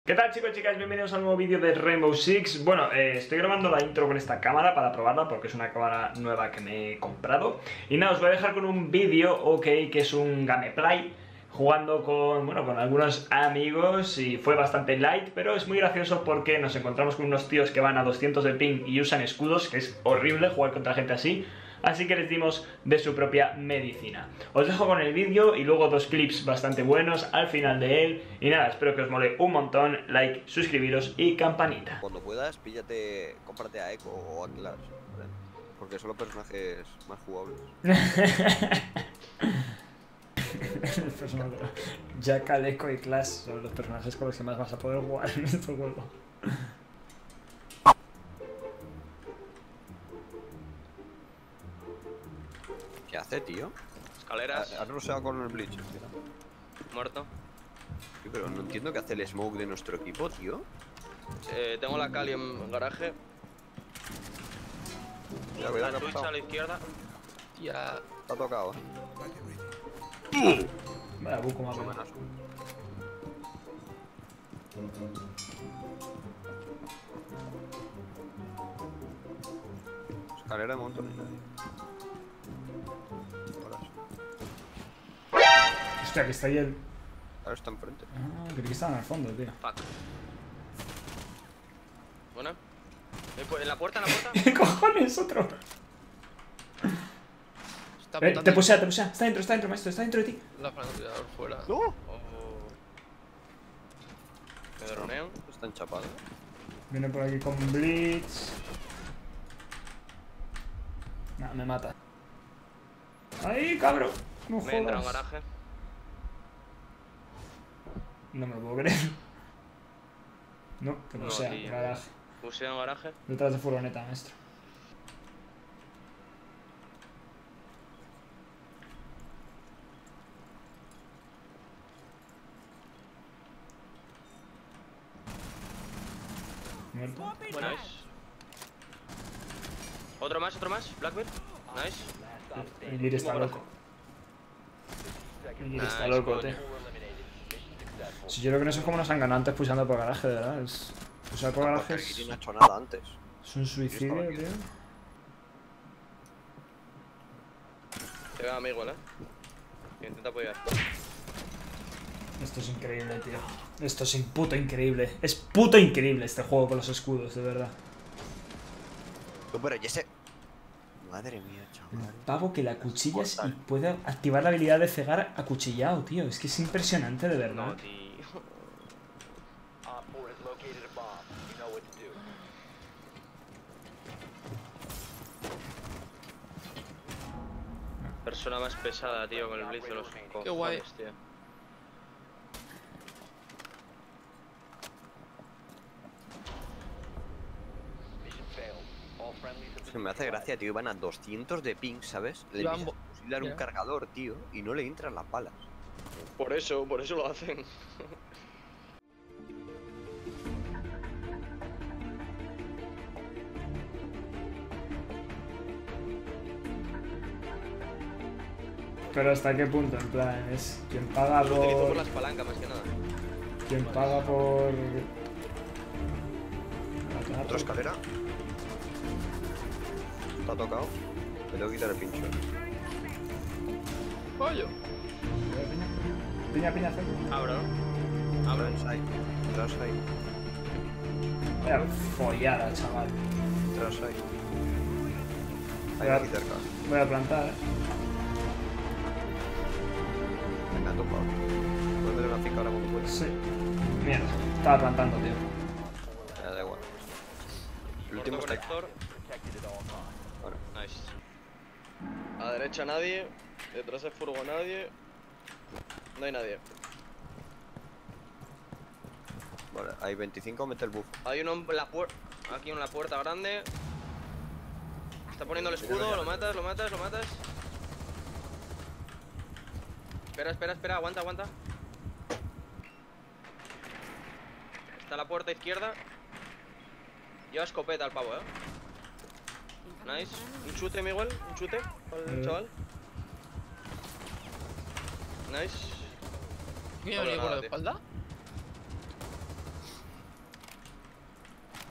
¿Qué tal, chicos y chicas? Bienvenidos a un nuevo vídeo de Rainbow Six. Bueno, estoy grabando la intro con esta cámara para probarla porque es una cámara nueva que me he comprado. Y nada, os voy a dejar con un vídeo, ok, que es un gameplay jugando con algunos amigos y fue bastante light, pero es muy gracioso porque nos encontramos con unos tíos que van a 200 de ping y usan escudos, que es horrible jugar contra gente así. Así que les dimos de su propia medicina. Os dejo con el vídeo y luego dos clips bastante buenos al final de él. Y nada, espero que os mole un montón. Like, suscribiros y campanita. Cuando puedas, cómprate a Echo o a Clash, ¿vale? Porque son los personajes más jugables. Jack, Echo y Clash son los personajes con los que más vas a poder jugar en este juego. ¿Qué hace, tío? Escaleras. Has roseado con el Bleach. Muerto. Sí, pero no entiendo qué hace el smoke de nuestro equipo, tío. Tengo la Cali en garaje. Cuidado, La que ha Twitch pasado. a la izquierda. Ya. Te ha tocado, Vaya buco más o menos. menos. Escalera de montón y nadie. Ahora sí. Hostia, que está ahí el... Ahora está enfrente. Ah, creí que estaba en el fondo, tío. Fuck. Buena. En la puerta, ¿Qué cojones, otro? Está Te pusea. Está dentro, maestro, está dentro de ti. la francotirador fuera. ¡No! Oh. Me dronean. Está enchapado. Viene por aquí con Blitz. Nah, me mata. ¡Ahí, cabrón! No Me entra en jodas. garaje. No me lo puedo creer. No, que no No, sea, tío. garaje. Puse en garaje. Detrás de furgoneta, maestro. Muerto. Nice. Otro más. Blackbird. Nice. El Gir está loco. El Gir está Nice, loco, coño. tío. Si yo creo que no sé cómo nos han ganado antes pulsando por garaje, de verdad. Pulsar por garaje Porque aquí es... no ha hecho nada antes. Es un suicidio, aquí. tío. Te veo amigo, Intenta apoyar. Esto es increíble, tío. Esto es puto increíble. Es puto increíble este juego con los escudos, de verdad. Pero y ese... Madre mía, El chaval. pavo que la cuchillas y puede activar la habilidad de cegar acuchillado, tío. Es que es impresionante, de No, verdad. tío. Persona más pesada, tío, con el blitz de los cojones, Qué guay. tío. Es que me hace gracia, tío. Van a 200 de ping, ¿sabes? Le Lo han empiezas a fusilar un ya. cargador, tío. Y no le entran las balas. Por eso lo hacen. Pero hasta qué punto, en plan, es quien paga Lo utilizo por por... las palancas más que nada. Quien paga por... Otra escalera. Está tocado. Le tengo que quitar el pincho. Pollo. Piña, cerco. Abro. Transide. Transide. Vaya follada, chaval. Transide. Ahí Cuidado. aquí cerca. Voy a plantar, Me ha tocado. ¿Puedes meter una finca ahora cuando puedas? Sí. Mierda, estaba plantando, tío. Ya, da igual. El Corto último está ahí. conector. Vale. Nice. A derecha nadie. Detrás del furgo nadie. No hay nadie. Vale, hay 25, mete el buff. Hay uno en la puerta. Aquí en la puerta grande. Está poniendo el escudo, lo matas. Espera, aguanta. Está la puerta izquierda. Lleva escopeta al pavo, Nice. Un chute, Miguel. Un chute para el chaval. Nice. ¿Quién No venía veo por nada, la tío. espalda?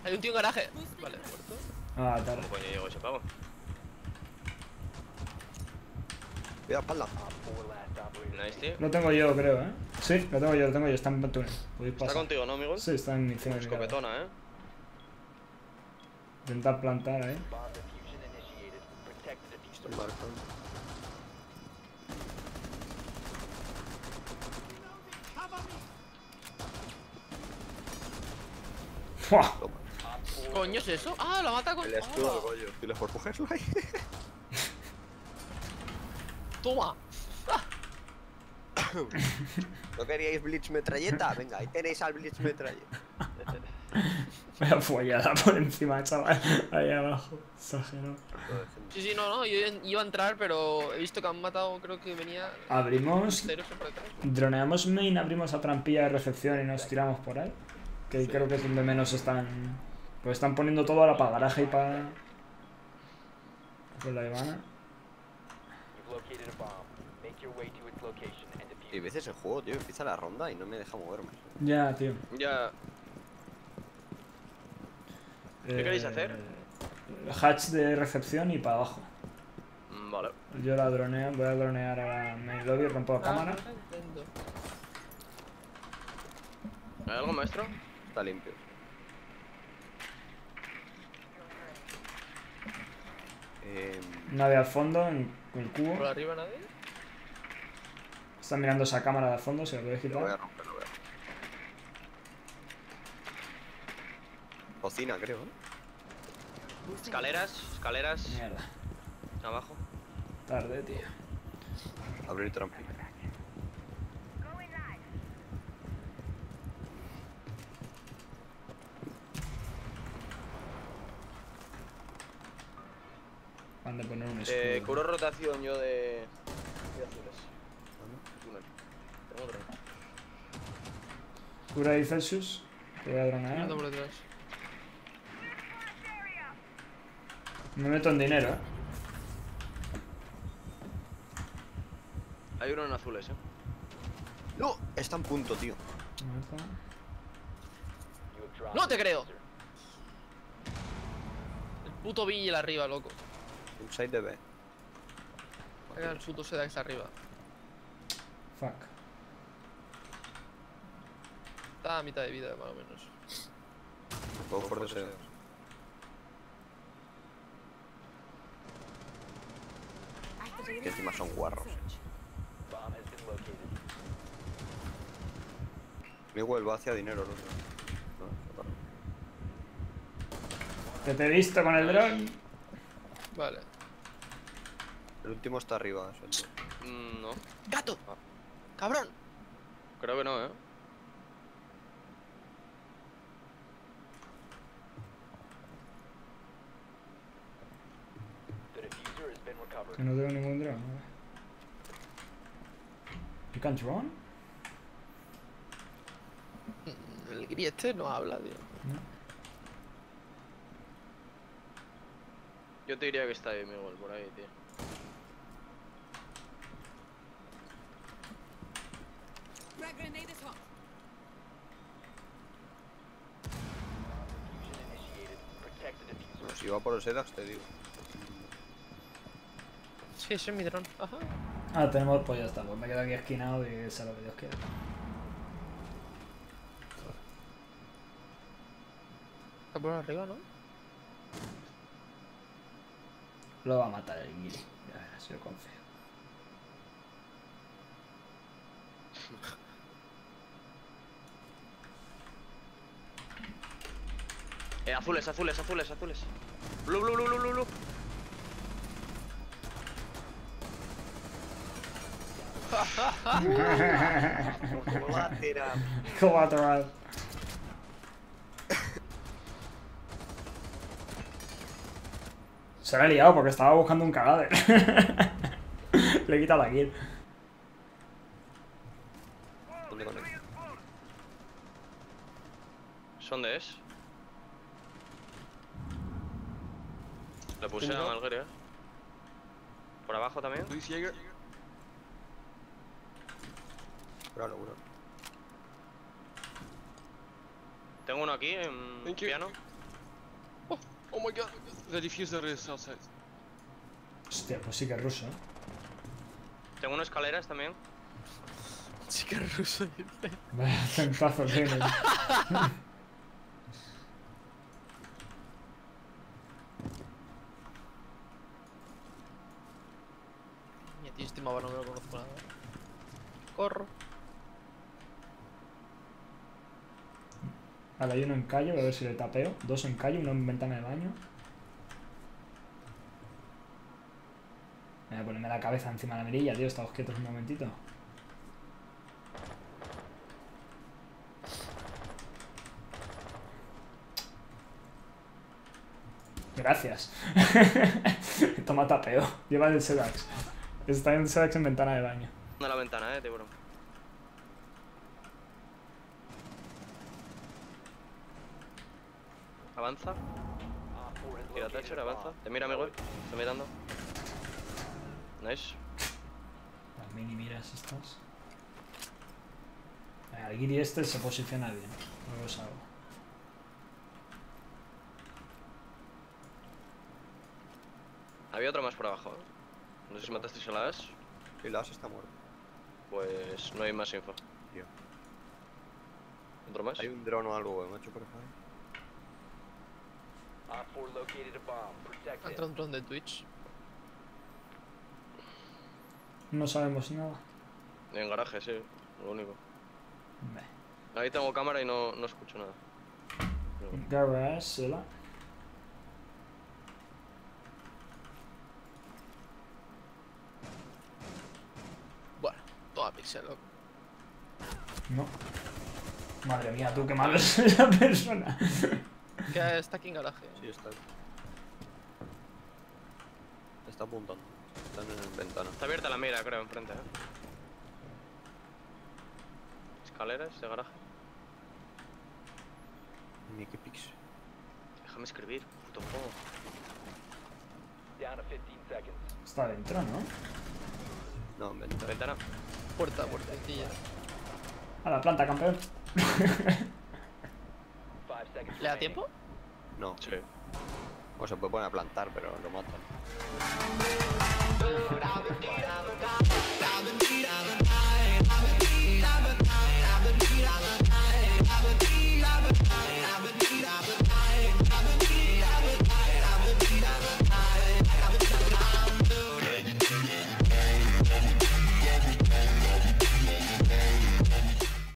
Hay un tío en garaje. Vale, muerto. Ah, tarde. ¿Cómo coño llegó ese pavo? Cuidado, espalda. Nice, tío. Lo tengo yo, creo, ¿eh? Sí, lo tengo yo, está en túnel. Podéis Está pasar. contigo, ¿no, amigo? Sí, está en encima de mi cara. Escopetona, Intentar plantar ahí. Estoy marcando. ¡Fua! Toma. ¿Coño es eso? Ah, la mata con. El escudo, coño. Dile por cogerlo ahí. Toma. ¿No queríais Blitz metralleta? Venga, ahí tenéis al Blitz metralleta. Vaya follada por encima, chaval. Ahí abajo. Exagerado. Sí, no, yo iba a entrar, pero he visto que han matado, creo que venía. Abrimos. Ceros por detrás. Droneamos main, abrimos la trampilla de recepción y nos tiramos por ahí. Que ahí creo que es donde menos están. Pues están poniendo todo ahora para garaje y para. Pues la Ivana. Y a veces el juego, tío, empieza la ronda y no me deja moverme. Ya, tío. Ya. ¿Qué queréis hacer? Hatch de recepción y para abajo. Vale. Yo la droneo, voy a dronear a la main lobby, rompo la cámara. ¿Hay algo, maestro? Está limpio. Nadie al fondo, en el cubo. ¿Por arriba nadie? Están mirando esa cámara de al fondo, se lo podéis Lo voy a quitar. romper, lo voy a romper. Cocina, creo, ¿eh? Escaleras. Mierda. Abajo. Tarde, tío. Abrir trampilla. Han de poner un escudo. Cubro rotación yo de azules. Túnel. Tengo otro. Cura ahí Celsius. Te voy a dronear. Ando por detrás. Me meto en dinero, eh. Hay uno en azules, ¡No! Está en punto, tío. ¡No te creo! El puto Vigil arriba, loco. Inside de B. Era el puto Seda que está arriba. Fuck. Está a mitad de vida, más o menos. Todo por deseos. Que encima son guarros. Miguel va hacia dinero, ¿no? Que te he visto con el dron. Vale. El último está arriba, suelto. No. ¡Gato! ¡Cabrón! Creo que no, Que no tengo ningún dron. Vale. You can't run? El griete no habla, tío. No. Yo te diría que está ahí, Miguel, por ahí, tío. Bueno, si va por los Edax, te digo. Sí, ese es mi dron. Ajá. Ah, tenemos, pues ya está, pues me quedo aquí esquinado y sea lo que Dios quiera. Está por arriba, ¿no? Lo va a matar el Gil. Ya verás, yo confío. Azules. Blue. Collateral. Se lo he liado porque estaba buscando un cadáver. Le he quitado la kill. ¿Dónde conecto? ¿Dónde es? Le puse a Malgueria. Por abajo también. Curalo. Tengo uno aquí en piano. Oh my god, the diffuser is outside. Hostia, pues sí que es ruso, ¿eh? Tengo unas escaleras también. Chica ruso, dice. Vaya centazo tiene. Mi tío, este mapa no me lo conozco nada. Corro. Vale, hay uno en calle, voy a ver si le tapeo. Dos en calle, uno en ventana de baño. Voy a ponerme la cabeza encima de la mirilla, tío. Estamos quietos un momentito. Gracias. Toma tapeo. Lleva el Sedax. Está en el Sedax en ventana de baño. De la ventana, tiburón. Avanza. Tira Thatcher, avanza. Te mira, Miguel. Está mirando. Nice. Las mini miras estas. El Giri este se posiciona bien. Luego os hago. Había otro más por abajo. No sé si matasteis a la As. Y la As está muerto. Pues no hay más info. Tío. ¿Otro más? Hay un dron o algo, macho, por favor. Entra un dron de Twitch. No sabemos nada. En garaje, sí. Lo único. Ve. Ahí tengo cámara y no escucho nada. Garage, ¿la? Bueno, toda pixel, loco. No. Madre mía, tú qué malo es esa persona. Que está aquí en garaje. Sí, está. Está apuntando. Están en ventana. Está abierta la mira, creo, enfrente, Escaleras de garaje. Ni qué pix. Déjame escribir, puto juego. Está dentro, ¿no? No, en ventana. Ventana. Puertecilla. A la planta, campeón. ¿Le da tiempo? No. Sí. O se puede poner a plantar, pero lo matan.